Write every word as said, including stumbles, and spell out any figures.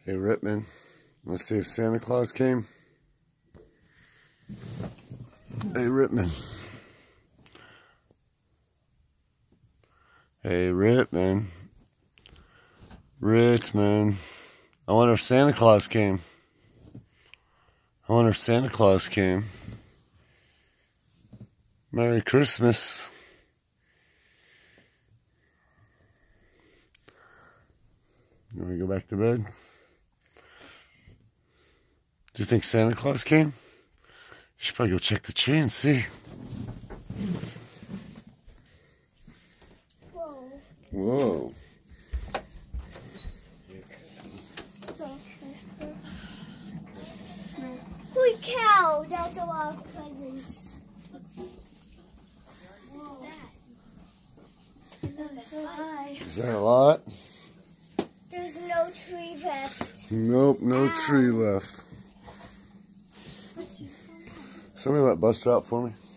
Hey, Rittman, let's see if Santa Claus came. Hey, Rittman. Hey, Rittman. Rittman. I wonder if Santa Claus came. I wonder if Santa Claus came. Merry Christmas. You want to go back to bed? Do you think Santa Claus came? You should probably go check the tree and see. Whoa. Whoa. Holy cow, that's a lot of presents. Whoa. That's so high. Is that a lot? There's no tree left. Nope, no Ow. tree left. Somebody let Buster out for me.